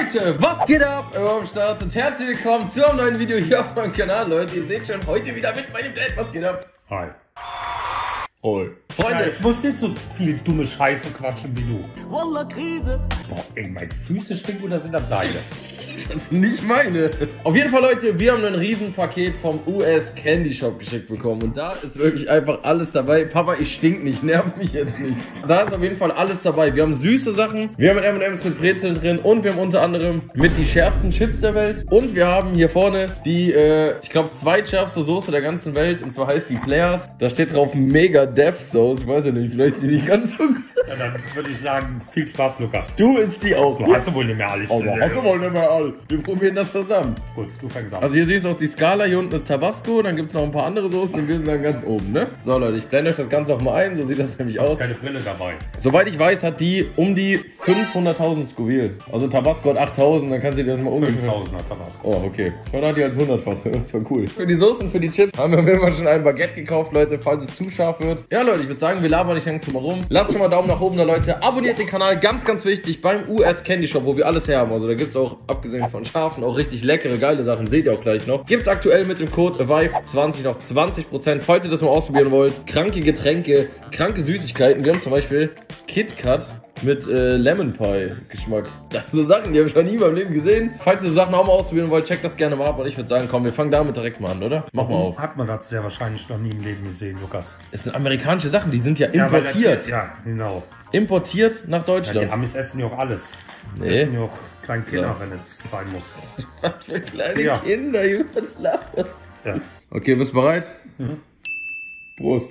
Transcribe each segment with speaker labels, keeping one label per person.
Speaker 1: Leute, was geht ab? Am Start und herzlich willkommen zu einem neuen Video hier auf meinem Kanal, Leute. Ihr seht schon, heute wieder mit meinem Dad. Was geht ab?
Speaker 2: Hi.
Speaker 1: Hoi. Freunde,
Speaker 2: Ja, ich muss nicht so viel dumme Scheiße quatschen wie du.
Speaker 3: Wallah, Krise.
Speaker 2: Boah, ey, meine Füße stinken oder sind das deine?
Speaker 1: das ist nicht meine. Auf jeden Fall, Leute, wir haben ein Riesenpaket vom US Candy Shop geschickt bekommen. Und da ist wirklich einfach alles dabei. Papa, ich stink nicht, nerv mich jetzt nicht. Da ist auf jeden Fall alles dabei. Wir haben süße Sachen, wir haben M&M's mit Brezeln drin und wir haben unter anderem mit die schärfsten Chips der Welt. Und wir haben hier vorne die, ich glaube, zweitschärfste Soße der ganzen Welt. Und zwar heißt die Players. Da steht drauf Mega Death Sauce. Ich weiß ja nicht, vielleicht ist die nicht ganz so gut.
Speaker 2: Ja, dann würde ich sagen, viel Spaß, Lukas.
Speaker 1: Du isst die auch.
Speaker 2: Du hast wohl nicht mehr alles.
Speaker 1: Aber hast du wohl nicht mehr all. Wir probieren das zusammen.
Speaker 2: Gut, du fängst an.
Speaker 1: Also hier siehst du auch die Skala, hier unten ist Tabasco, dann gibt es noch ein paar andere Soßen und wir sind dann ganz oben, ne? So Leute, ich blende euch das Ganze auch mal ein, so sieht das nämlich aus.
Speaker 2: Keine Brille dabei.
Speaker 1: Soweit ich weiß, hat die um die 500.000 Scoville. Also Tabasco hat 8.000, dann kannst du dir das mal ungefähr...
Speaker 2: 5.000er Tabasco.
Speaker 1: Oh, okay. Dann hat die als 100-fach. Das war cool. Für die Soßen, für die Chips haben wir auf jeden Fall schon ein Baguette gekauft, Leute, falls es zu scharf wird. Ja, Leute, ich würde sagen, wir labern nicht lang drum herum. Lasst schon mal Daumen nach oben da, Leute. Abonniert den Kanal, ganz, ganz wichtig, beim US Candy Shop, wo wir alles her haben. Also da gibt es auch, abgesehen von scharfen, auch richtig leckere, geile Sachen. Seht ihr auch gleich noch. Gibt es aktuell mit dem Code AVIVE20 noch 20%, falls ihr das mal ausprobieren wollt. Kranke Getränke, kranke Süßigkeiten. Wir haben zum Beispiel KitKat mit Lemon Pie Geschmack. Das sind so Sachen, die habe ich noch nie in meinem Leben gesehen. Falls ihr so Sachen auch mal ausprobieren wollt, checkt das gerne mal ab. Und ich würde sagen, komm, wir fangen damit direkt mal an, oder? Mach mal auf.
Speaker 2: Hat man das sehr wahrscheinlich noch nie im Leben gesehen, Lukas.
Speaker 1: Es sind amerikanische Sachen, die sind ja
Speaker 2: weil
Speaker 1: importiert.
Speaker 2: das, ja, genau.
Speaker 1: Importiert nach
Speaker 2: Ja,
Speaker 1: Deutschland.
Speaker 2: die Amis essen ja auch alles. Die
Speaker 1: Nee.
Speaker 2: essen ja auch kleine Kinder,
Speaker 1: Ja.
Speaker 2: wenn es sein muss.
Speaker 1: Was für kleine
Speaker 2: Ja.
Speaker 1: Kinder, Junge. Lachen.
Speaker 2: Ja.
Speaker 1: Okay, bist du bereit? Prost.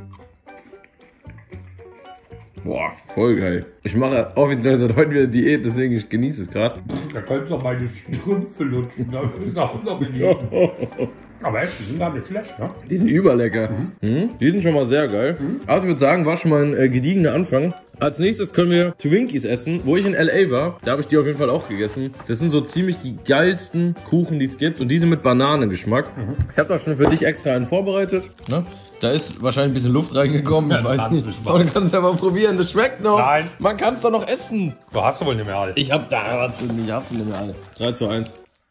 Speaker 1: Boah, voll geil. Ich mache offiziell seit heute wieder Diät, deswegen ich genieße es gerade.
Speaker 2: Da könntest du auch meine Strümpfe lutschen. Da ist auch noch genießen. Aber echt, die sind gar nicht schlecht, ne?
Speaker 1: Die sind überlecker. Die sind schon mal sehr geil. Also ich würde sagen, war schon mal ein gediegener Anfang. Als nächstes können wir Twinkies essen. Wo ich in LA war, da habe ich die auf jeden Fall auch gegessen. Das sind so ziemlich die geilsten Kuchen, die es gibt. Und die sind mit Bananengeschmack. Ich habe da schon für dich extra einen vorbereitet. Ne? Da ist wahrscheinlich ein bisschen Luft reingekommen. Ich weiß nicht. Aber du kannst ja mal probieren. Das schmeckt noch.
Speaker 2: Nein.
Speaker 1: Man kann es doch noch essen.
Speaker 2: Du hast wohl nicht mehr alle.
Speaker 1: Ich hab da was für mich. Hast du nicht mehr alle. 3, 2, 1.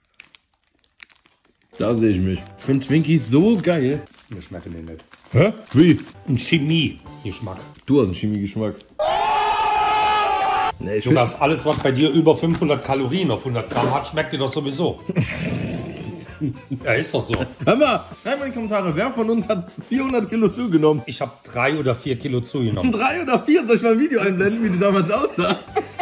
Speaker 1: Da sehe ich mich. Ich finde Twinkies so geil.
Speaker 2: Mir schmecken die nicht.
Speaker 1: Hä? Wie?
Speaker 2: Ein Chemie-Geschmack.
Speaker 1: Du hast einen Chemiegeschmack. Nee, ich
Speaker 2: Du hast alles, was bei dir über 500 Kalorien auf 100 Gramm hat, schmeckt dir doch sowieso. Ja, ist doch so.
Speaker 1: Hör mal, schreib mal in die Kommentare, wer von uns hat 400 Kilo zugenommen?
Speaker 2: Ich habe 3 oder 4 Kilo zugenommen.
Speaker 1: 3 oder 4? Soll ich mal ein Video einblenden, wie du damals aussahst?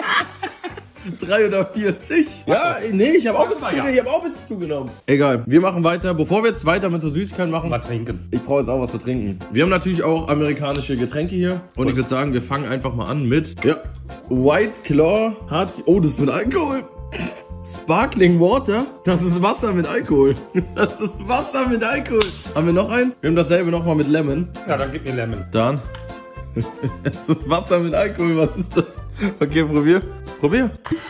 Speaker 1: 3 oder 40? Ja, nee, ich habe auch, ein bisschen zugenommen. Egal, wir machen weiter. Bevor wir jetzt weiter mit so Süßigkeiten machen,
Speaker 2: Mal trinken.
Speaker 1: ich brauche jetzt auch was zu trinken. Wir haben natürlich auch amerikanische Getränke hier. Und ich würde sagen, wir fangen einfach mal an mit White Claw HC. Oh, das ist mit Alkohol. Sparkling Water. Das ist Wasser mit Alkohol. Das ist Wasser mit Alkohol. Haben wir noch eins? Wir haben dasselbe nochmal mit Lemon.
Speaker 2: Ja, dann gib mir Lemon.
Speaker 1: Dann. Es ist Wasser mit Alkohol. Was ist das? Okay, probier. Probier.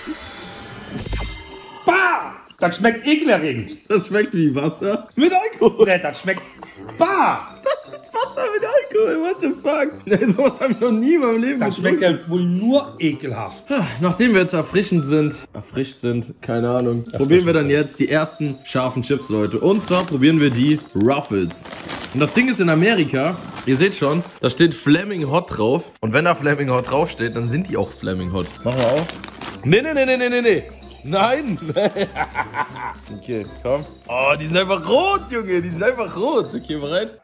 Speaker 2: Bah! Das schmeckt ekelerregend.
Speaker 1: Das schmeckt wie Wasser mit Alkohol.
Speaker 2: Nee, das schmeckt... Bah!
Speaker 1: Wasser mit Alkohol. What the fuck? Nee, sowas habe ich noch nie in meinem Leben
Speaker 2: Das schmeckt ja wohl nur ekelhaft.
Speaker 1: Nachdem wir jetzt erfrischt sind, keine Ahnung, probieren wir dann jetzt die ersten scharfen Chips, Leute. Und zwar probieren wir die Ruffles. Und das Ding ist in Amerika, ihr seht schon, da steht Flaming Hot drauf. Und wenn da Flaming Hot drauf steht, dann sind die auch Flaming Hot. Machen wir auf. Nee. Nein! Okay, komm. Oh, die sind einfach rot, Junge. Die sind einfach rot. Okay, bereit?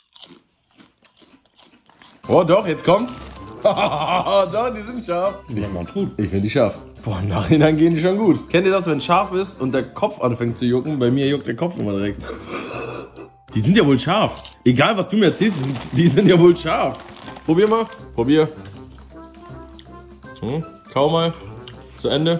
Speaker 1: Oh, doch, jetzt kommt's. Doch, die sind scharf.
Speaker 2: Ja, man tut.
Speaker 1: Ich finde die scharf. Boah, im Nachhinein gehen die schon gut. Kennt ihr das, wenn es scharf ist und der Kopf anfängt zu jucken? Bei mir juckt der Kopf immer direkt. Die sind ja wohl scharf. Egal, was du mir erzählst, die sind ja wohl scharf. Probier mal. Probier. Kau mal. Zu Ende.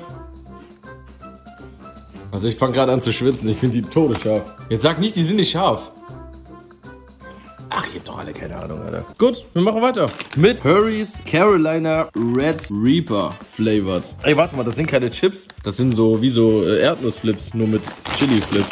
Speaker 1: Also ich fange gerade an zu schwitzen. Ich finde die todesscharf. Jetzt sag nicht, die sind nicht scharf. Ach, ihr habt doch alle keine Ahnung, Alter. Gut, wir machen weiter. Mit Hurries Carolina Red Reaper flavored. Ey, warte mal, das sind keine Chips. Das sind so wie so Erdnussflips, nur mit Chili-Flips.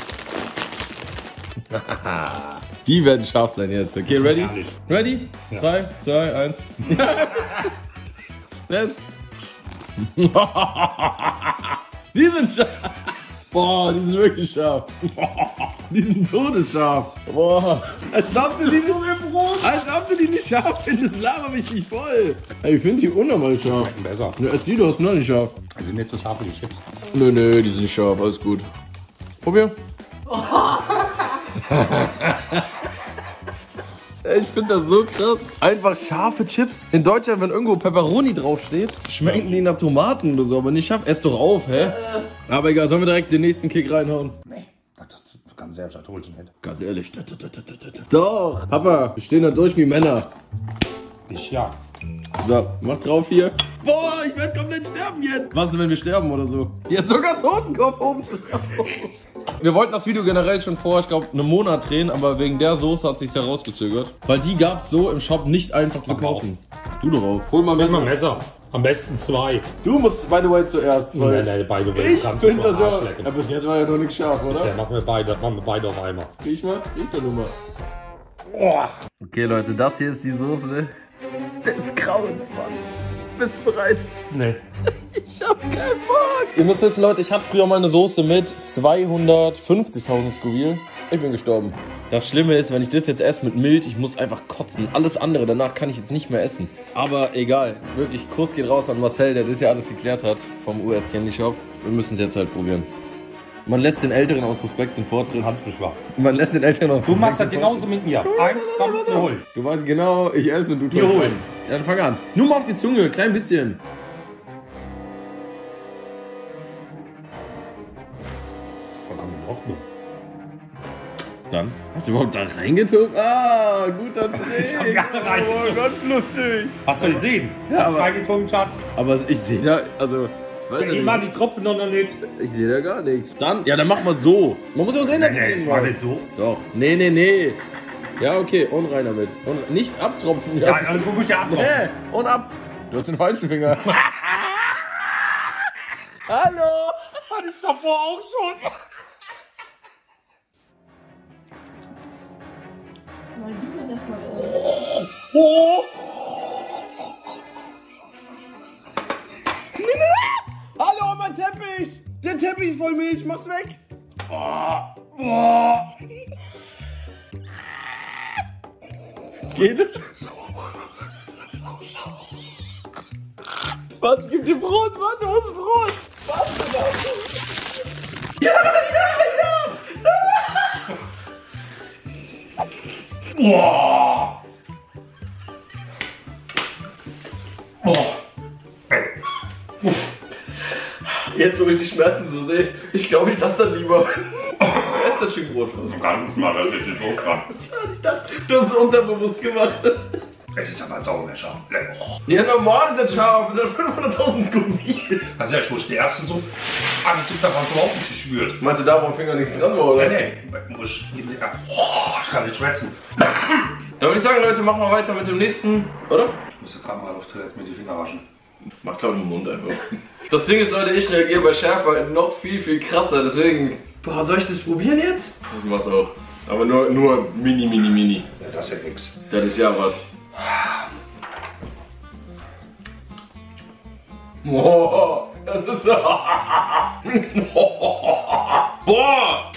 Speaker 1: Die werden scharf sein jetzt. Okay, ready?
Speaker 2: Ehrlich.
Speaker 1: Ready?
Speaker 2: Ja.
Speaker 1: 3, 2, 1. Yes. Die sind scharf. Boah, die sind wirklich scharf. Die sind todesscharf. Boah. Als ob du die nicht scharf findest, laber mich nicht voll. Ey, ich finde die unnormal scharf.
Speaker 2: Besser.
Speaker 1: Ja, die du hast noch nicht scharf.
Speaker 2: Die sind nicht so scharf wie die Chips.
Speaker 1: Nö, die sind nicht scharf, alles gut. Probier. Ey, ich finde das so krass. Einfach scharfe Chips. In Deutschland, wenn irgendwo Pepperoni draufsteht, schmecken die nach Tomaten oder so, aber nicht scharf. Ess doch auf, hä? Aber egal, sollen wir direkt den nächsten Kick reinhauen?
Speaker 2: Nee, das ganz ehrlich, das holt ich nicht.
Speaker 1: Ganz ehrlich. Doch. Papa, wir stehen da durch wie Männer.
Speaker 2: Ich ja.
Speaker 1: So, mach drauf hier. Boah, ich werde komplett sterben jetzt. Was ist, wenn wir sterben oder so? Die hat sogar Totenkopf oben drauf. Wir wollten das Video generell schon vor, ich glaube, einem Monat drehen, aber wegen der Soße hat es sich herausgezögert. Weil die gab es so im Shop nicht einfach zu kaufen. Ach, du drauf. Hol mal
Speaker 2: Messer.
Speaker 1: Messer.
Speaker 2: Am besten 2.
Speaker 1: Du musst, by the way, zuerst.
Speaker 2: Nein, by the way.
Speaker 1: Ich finde das ja. Ja, bis jetzt war ja noch nichts scharf, oder?
Speaker 2: Bisher machen wir beide auf einmal.
Speaker 1: Riech mal, riech doch nur mal. Oh. Okay, Leute, das hier ist die Soße des Grauens, Mann. Bist du bereit?
Speaker 2: Nee.
Speaker 1: Ich hab keinen Bock. Ihr müsst wissen, Leute, ich hatte früher mal eine Soße mit 250.000 Scoville. Ich bin gestorben. Das Schlimme ist, wenn ich das jetzt esse mit Milch, ich muss einfach kotzen. Alles andere danach kann ich jetzt nicht mehr essen. Aber egal. Wirklich, Kuss geht raus an Marcel, der das ja alles geklärt hat vom US Candy Shop. Wir müssen es jetzt halt probieren. Man lässt den Älteren aus Respekt den Vortritt.
Speaker 2: Hans mich wahr.
Speaker 1: Man lässt den Älteren aus Respekt.
Speaker 2: Du machst das genauso mit mir. 1, komm, wir holen.
Speaker 1: Du weißt genau, ich esse und du tust
Speaker 2: holen.
Speaker 1: Ja, dann fang an. Nur mal auf die Zunge, klein bisschen.
Speaker 2: Das ist vollkommen in Ordnung.
Speaker 1: Dann? Hast du überhaupt da reingetobt? Ah, guter Trick.
Speaker 2: Ich hab gerne reingezogen.
Speaker 1: Oh, ganz lustig.
Speaker 2: Hast du gesehen?
Speaker 1: Ja, aber-
Speaker 2: Reingezogen, Schatz.
Speaker 1: Aber ich sehe da, also, ich weiß ja
Speaker 2: Ich mach
Speaker 1: nicht.
Speaker 2: die Tropfen noch nicht.
Speaker 1: Ich sehe da gar nichts. Dann, ja, dann mach mal so. Man muss ja sehen, dass
Speaker 2: Nee, ich mach nicht so.
Speaker 1: Doch. Nee. Ja, okay, und rein damit. Und nicht abtropfen.
Speaker 2: Ja, dann guck ich ja ab.
Speaker 1: Nee, und ab. Du hast den falschen Finger. Hallo.
Speaker 2: Hatte ich davor auch schon.
Speaker 3: Mal du das erstmal.
Speaker 1: Oh. Hallo, mein Teppich. Der Teppich ist voll Milch. Mach's weg. Geht es? Warte, gib dir Brot. Warte, wo ist Brot? Warte,
Speaker 2: Boah.
Speaker 1: Jetzt, wo ich die Schmerzen so sehe, ich glaube, ich lasse dann lieber. Ess das Stück Brot raus.
Speaker 2: Ganz mal, das ist so krank.
Speaker 1: Ich dachte, du hast es unterbewusst gemacht.
Speaker 2: Das ist aber saumäscher.
Speaker 1: Ja, normal ist das scharf. Das sind 500.000 Scoville.
Speaker 2: Also, ich muss die erste so angezogen, da war es überhaupt nicht gespürt.
Speaker 1: Meinst du, da wo am Finger nichts dran war, oder?
Speaker 2: Nee. Ich kann nicht schwätzen.
Speaker 1: Dann würde ich sagen, Leute, machen wir weiter mit dem nächsten, oder?
Speaker 2: Ich muss jetzt dreimal auf Toilette mit die Finger waschen.
Speaker 1: Mach glaube ich im Mund einfach. Das Ding ist, Leute, ich reagiere bei Schärfe noch viel krasser, deswegen... Boah, soll ich das probieren jetzt? Ich mach's auch. Aber nur mini.
Speaker 2: Ja, das ist ja nix.
Speaker 1: Das ist ja was. Boah, das ist so... Boah!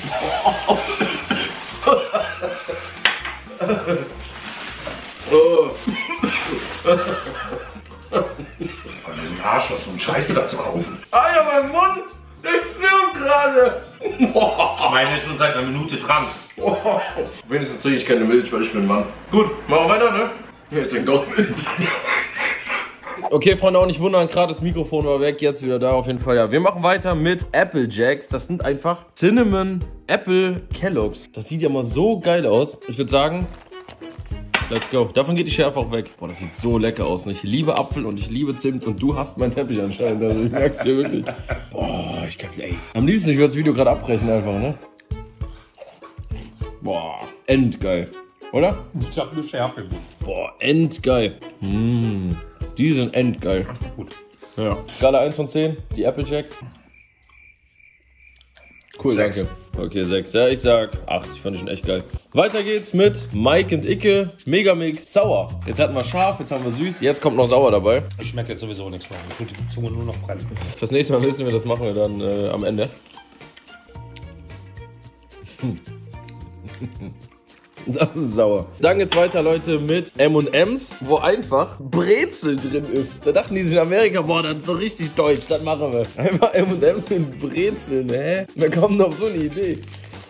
Speaker 1: Oh.
Speaker 2: Aber wir sind Arschloch, so einen Scheiße da zu kaufen.
Speaker 1: Ah ja, mein Mund! Der friert gerade!
Speaker 2: Meine ist schon seit einer Minute dran.
Speaker 1: Wenigstens trinke ich keine Milch, weil ich bin ein Mann. Gut, machen wir weiter, ne? Ich trinke doch Milch. Okay, Freunde, auch nicht wundern, gerade das Mikrofon war weg, jetzt wieder da auf jeden Fall. Ja, wir machen weiter mit Apple Jacks. Das sind einfach Cinnamon Apple Kellogg's. Das sieht ja mal so geil aus. Ich würde sagen, let's go. Davon geht die Schärfe auch weg. Boah, das sieht so lecker aus. Ich liebe Apfel und ich liebe Zimt und du hast meinen Teppich anscheinend. Also ich merk's dir wirklich. Boah, ich kann, ey. Am liebsten, ich würde das Video gerade abbrechen einfach, ne? Boah, endgeil. Oder?
Speaker 2: Ich hab eine Schärfe im Mund.
Speaker 1: Boah, endgeil. Die sind endgeil.
Speaker 2: Gut.
Speaker 1: Ja. Skala 1 von 10, die Apple Jacks. Cool,
Speaker 2: 6.
Speaker 1: danke. Okay, 6. Ja, ich sag 8. Ich fand die schon echt geil. Weiter geht's mit Mike und Icke. Megamix sauer. Jetzt hatten wir scharf, jetzt haben wir süß. Jetzt kommt noch sauer dabei.
Speaker 2: Ich schmecke jetzt sowieso nichts mehr. Ich tue die Zunge nur noch brennen.
Speaker 1: Fürs nächste Mal wissen wir, das machen wir dann am Ende. Das ist sauer. Dann geht's weiter, Leute, mit M&M's, wo einfach Brezel drin ist. Da dachten die sich in Amerika, boah, das ist so richtig deutsch, das machen wir. Einfach M&M's mit Brezeln, hä? Wir kommen auf so eine Idee.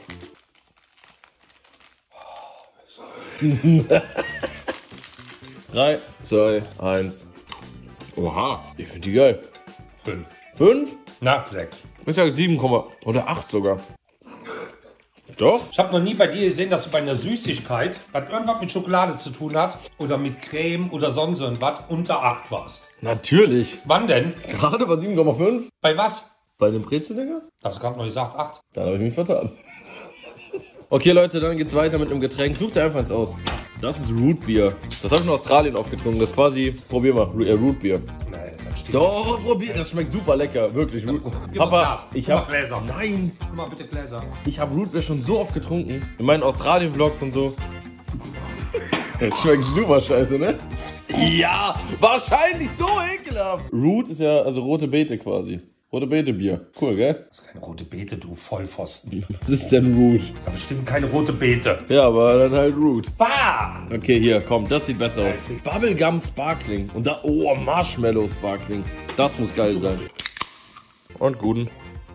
Speaker 1: 3, 2, 1. Oha, ich finde die geil.
Speaker 2: 5.
Speaker 1: 5?
Speaker 2: Na, 6.
Speaker 1: Ich sag 7, oder 8 sogar. Doch?
Speaker 2: Ich habe noch nie bei dir gesehen, dass du bei einer Süßigkeit, was irgendwas mit Schokolade zu tun hat, oder mit Creme oder sonst irgendwas, unter 8 warst.
Speaker 1: Natürlich.
Speaker 2: Wann denn?
Speaker 1: Gerade bei 7,5.
Speaker 2: Bei was?
Speaker 1: Bei dem Brezel, Digga?
Speaker 2: Hast du gerade noch gesagt, 8?
Speaker 1: Da habe ich mich vertan. Okay, Leute, dann geht's weiter mit einem Getränk. Sucht dir einfach eins aus. Das ist Root Beer. Das habe ich in Australien aufgetrunken. Das ist quasi, probier mal, Root Beer.
Speaker 2: Nein, das steht.
Speaker 1: Doch, probier. Das schmeckt super lecker, wirklich.
Speaker 2: Gib mal
Speaker 1: Papa,
Speaker 2: Glas.
Speaker 1: ich
Speaker 2: Gib mal
Speaker 1: habe
Speaker 2: Gläser.
Speaker 1: Nein,
Speaker 2: Guck mal bitte Gläser.
Speaker 1: ich habe Root Beer schon so oft getrunken. In meinen Australien-Vlogs und so. Das schmeckt super scheiße, ne? Ja, wahrscheinlich so ekelhaft. Root ist ja also rote Beete quasi. Rote Beete Bier. Cool, gell?
Speaker 2: Das ist keine rote Beete, du Vollpfosten.
Speaker 1: Was ist denn Root?
Speaker 2: Da bestimmt keine rote Beete.
Speaker 1: Ja, aber dann halt Root.
Speaker 2: Bah!
Speaker 1: Okay, hier, komm, das sieht besser aus. Bubblegum Sparkling. Und da, oh, Marshmallow Sparkling. Das muss geil sein. Und guten.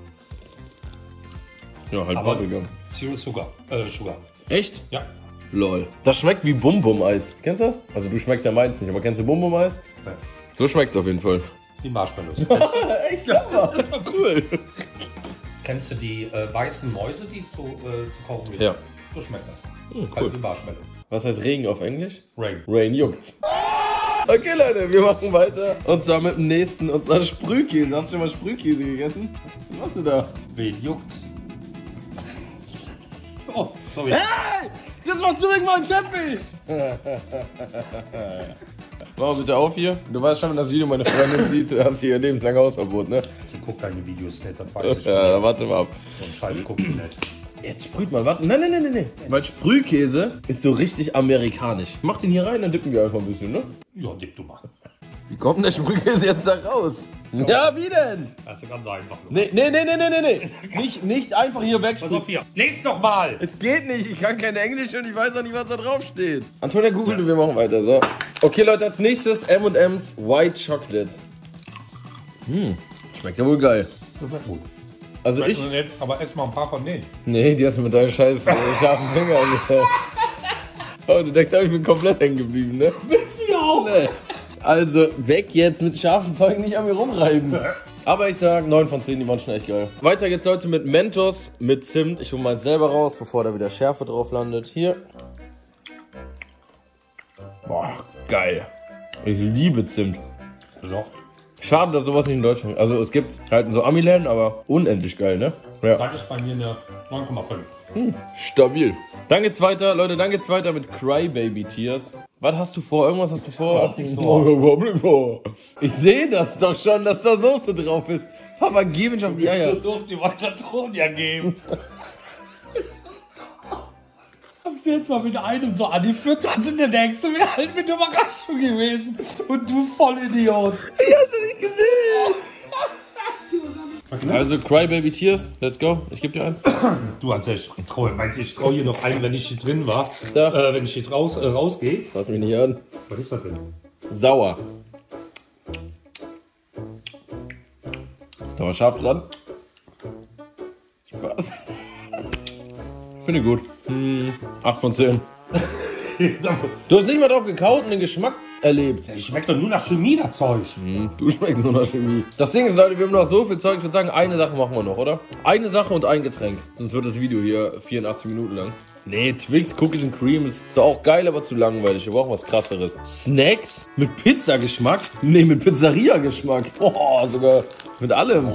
Speaker 1: Ja, halt
Speaker 2: Aber
Speaker 1: Bubblegum.
Speaker 2: Zero Sugar. Sugar.
Speaker 1: Echt?
Speaker 2: Ja.
Speaker 1: Lol. Das schmeckt wie Bum-Bum-Eis. Kennst du das? Also du schmeckst ja meins nicht, aber kennst du Bum-Bum-Eis?
Speaker 2: Nein.
Speaker 1: So schmeckt's auf jeden Fall.
Speaker 2: Die Marshmallows.
Speaker 1: Echt? Ja, cool.
Speaker 2: Kennst du die weißen Mäuse, die zu kaufen gibt?
Speaker 1: Ja.
Speaker 2: So schmeckt das.
Speaker 1: Cool.
Speaker 2: Halt wie Marshmallow.
Speaker 1: Was heißt Regen auf Englisch?
Speaker 2: Rain.
Speaker 1: Rain juckt. Okay, Leute, wir machen weiter. Und zwar mit dem nächsten, und zwar Sprühkäse. Hast du schon mal Sprühkäse gegessen? Was machst du da?
Speaker 2: Wen juckt's? Oh, sorry.
Speaker 1: Hey! Das machst du wegen meinem Teppich! Mach mal bitte auf hier. Du weißt schon, wenn das Video meine Freundin sieht, du hast hier lebenslang Hausverbot, ne?
Speaker 2: Die guckt deine Videos nicht, das weiß ich
Speaker 1: Ja, da warte mal ab.
Speaker 2: So einen Scheiß guckt die nicht.
Speaker 1: Jetzt sprüht mal, warte. Nein. Weil Sprühkäse ist so richtig amerikanisch. Mach den hier rein, dann dippen wir einfach ein bisschen, ne?
Speaker 2: Ja, gib du mal.
Speaker 1: Wie kommt denn der Sprühkäse jetzt da raus? Ja, wie denn?
Speaker 2: Das ist ganz einfach.
Speaker 1: Nee. Nicht einfach hier
Speaker 2: Pass
Speaker 1: wegsprühen.
Speaker 2: auf hier. Lies doch mal.
Speaker 1: Es geht nicht, ich kann kein Englisch und ich weiß auch nicht, was da drauf steht. Antonia googelt und wir machen weiter, so. Okay, Leute, als nächstes M&M's White Chocolate. Schmeckt ja wohl geil.
Speaker 2: Das schmeckt gut.
Speaker 1: Also
Speaker 2: Weiß
Speaker 1: ich...
Speaker 2: ich nicht, aber ess mal ein paar von denen.
Speaker 1: Nee, die hast du mit deinen scheiß scharfen Finger angezeigt. Oh, du denkst, ich bin komplett hängen geblieben, ne?
Speaker 2: Bist du ja auch.
Speaker 1: Nee. Also, weg jetzt mit scharfen Zeugen, nicht an mir rumreiben. Aber ich sag 9 von 10, die waren schon echt geil. Weiter geht's, Leute, mit Mentos, mit Zimt. Ich hole meins selber raus, bevor da wieder Schärfe drauf landet. Hier. Boah, geil. Ich liebe Zimt.
Speaker 2: So.
Speaker 1: Schade, dass sowas nicht in Deutschland gibt. Also, es gibt halt so Amiland, aber unendlich geil, ne? Ja.
Speaker 2: Das ist bei mir eine 9,5.
Speaker 1: Stabil. Dann geht's weiter, Leute, dann geht's weiter mit Crybaby Tears. Was hast du vor? Irgendwas hast du vor?
Speaker 2: Überhaupt nichts vor.
Speaker 1: Ich sehe das doch schon, dass da Soße drauf ist. Papa, geh mich auf die Eier.
Speaker 2: durfte die Wachatronia geben. Hab's jetzt mal mit einem so angeführt, und der nächste wäre halt mit Überraschung gewesen. Und du Vollidiot.
Speaker 1: Ich hab's nicht gesehen. Also Crybaby Tears, let's go. Ich geb dir eins.
Speaker 2: Du als ich meinst du, ich trau hier noch ein, wenn ich hier drin war,
Speaker 1: Ja.
Speaker 2: wenn ich hier rausgehe.
Speaker 1: Fass mich nicht an.
Speaker 2: Was ist das denn?
Speaker 1: Sauer. Da war scharf dran. Spaß. Finde ich gut. 8 von 10. Du hast nicht mal drauf gekaut und den Geschmack erlebt.
Speaker 2: Ich schmeckt doch nur nach Chemie, das Zeug.
Speaker 1: Du schmeckst nur nach Chemie. Das Ding ist, Leute, wir haben noch so viel Zeug. Ich würde sagen, eine Sache machen wir noch, oder? Eine Sache und ein Getränk. Sonst wird das Video hier 84 Minuten lang. Nee, Twix, Cookies and Cream ist zwar auch geil, aber zu langweilig. Wir brauchen was Krasseres. Snacks mit Pizzageschmack? Nee, mit Pizzeria-Geschmack. Boah, sogar mit allem.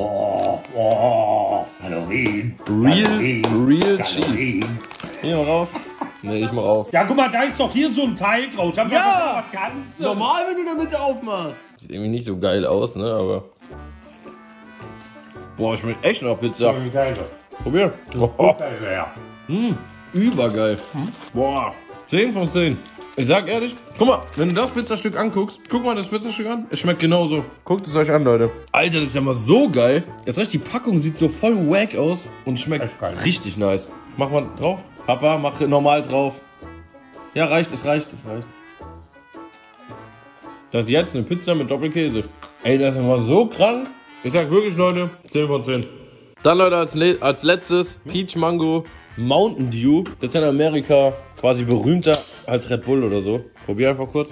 Speaker 2: Halloween.
Speaker 1: Real Cheese. Hier mal rauf. Nee, ich mach auf.
Speaker 2: Ja, guck mal, da ist doch hier so ein Teil drauf. Ich hab
Speaker 1: Ja!
Speaker 2: was Ganzes.
Speaker 1: Normal, wenn du damit aufmachst. Sieht irgendwie nicht so geil aus, ne, aber... Boah, schmeckt echt nach Pizza.
Speaker 2: Geil.
Speaker 1: Probier. Oh,
Speaker 2: Super sehr.
Speaker 1: übergeil. Boah, 10 von 10. Ich sag ehrlich, guck mal, wenn du das Pizzastück anguckst, guck mal das Pizzastück an. Es schmeckt genauso. Guckt es euch an, Leute. Alter, das ist ja mal so geil. Jetzt recht, die Packung sieht so voll wack aus und schmeckt
Speaker 2: Echt geil.
Speaker 1: richtig nice. Mach mal drauf. Papa, mach normal drauf. Ja, reicht, es reicht, es reicht. Das ist jetzt eine Pizza mit Doppelkäse. Ey, das ist immer so krank. Ich sag wirklich, Leute, 10 von 10. Dann, Leute, als letztes Peach Mango Mountain Dew. Das ist ja in Amerika quasi berühmter als Red Bull oder so. Probier einfach kurz.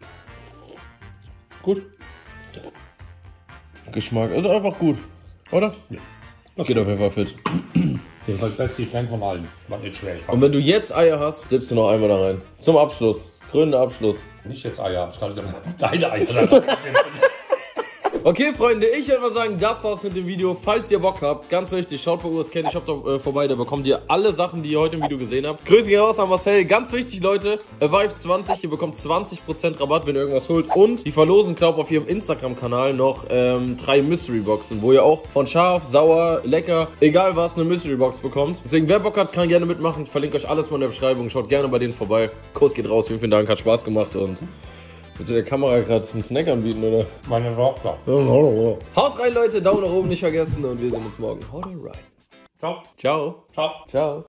Speaker 1: Gut. Geschmack, also einfach gut, oder? Ja. Das geht auf jeden Fall fit.
Speaker 2: Das war das beste Getränk von allen. War nicht schwer.
Speaker 1: Und wenn du jetzt Eier hast, dippst du noch einmal da rein. Zum Abschluss. Gründer Abschluss.
Speaker 2: Nicht jetzt Eier, ich dachte, deine Eier. Da rein.
Speaker 1: Okay, Freunde, ich würde mal sagen, das war's mit dem Video. Falls ihr Bock habt, ganz wichtig, schaut bei US Candy Shop da vorbei, da bekommt ihr alle Sachen, die ihr heute im Video gesehen habt. Grüße gehen raus an Marcel. Ganz wichtig, Leute, Vive20, ihr bekommt 20% Rabatt, wenn ihr irgendwas holt. Und die verlosen, glaube ich, auf ihrem Instagram-Kanal noch 3 Mystery-Boxen, wo ihr auch von scharf, sauer, lecker, egal was, eine Mystery-Box bekommt. Deswegen, wer Bock hat, kann gerne mitmachen. Ich verlinke euch alles mal in der Beschreibung. Schaut gerne bei denen vorbei. Kurs geht raus, vielen Dank, hat Spaß gemacht und... Willst du der Kamera gerade einen Snack anbieten, oder?
Speaker 2: Meine Tochter.
Speaker 1: Haut rein, Leute, Daumen nach oben nicht vergessen und wir sehen uns morgen. Haut rein.
Speaker 2: Ciao.
Speaker 1: Ciao.
Speaker 2: Ciao.
Speaker 1: Ciao.